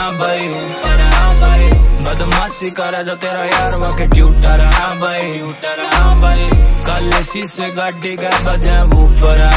हाँ भाई बदमाशी करे जो तेरा यार वाके ट्यूटर, हाँ भाई कल शीशे गाड़ी का बजे वूफर।